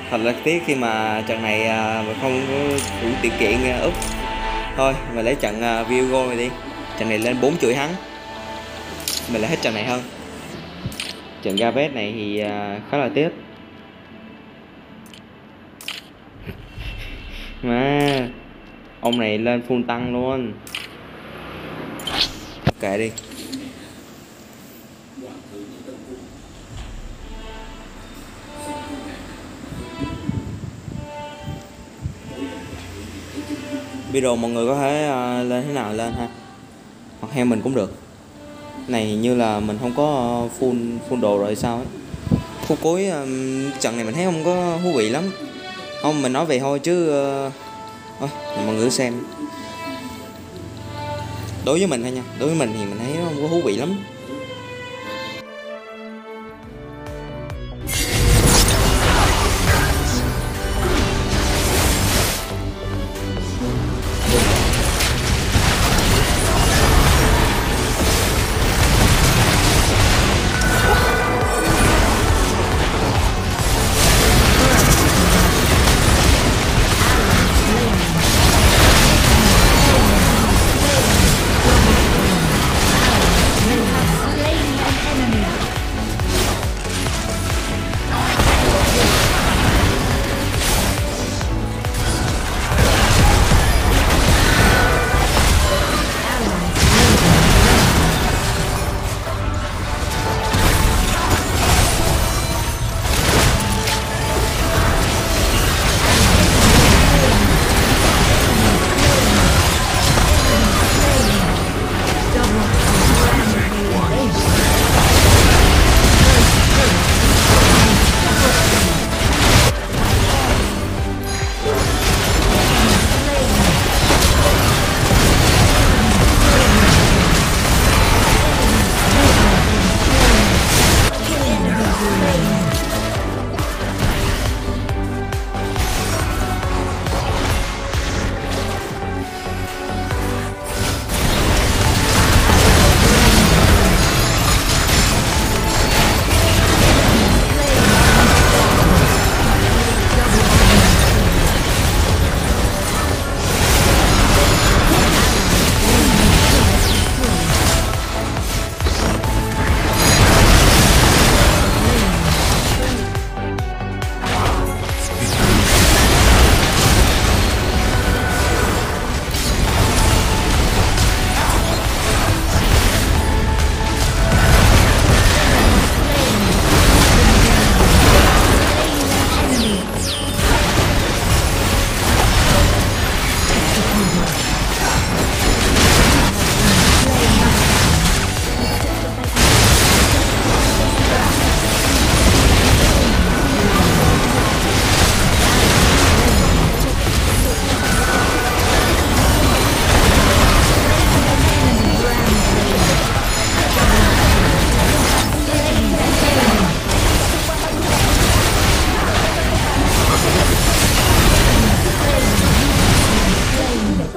Thật là tiếc khi mà trận này mà không có đủ điều kiện úp. Thôi mình lấy trận Vigo này đi. Trận này lên 4 chuỗi thắng, mình lại hết trận này hơn. Trận Gavet này thì khá là tiếc. Mà ông này lên full tăng luôn. Kệ đi. Video mọi người có thể lên thế nào lên ha, hoặc theo mình cũng được. Này như là mình không có full đồ rồi sao ấy. Phút cuối trận này mình thấy không có thú vị lắm. Không, mình nói vậy thôi chứ thôi mọi người xem. Đối với mình thôi nha, đối với mình thì mình thấy nó không có thú vị lắm.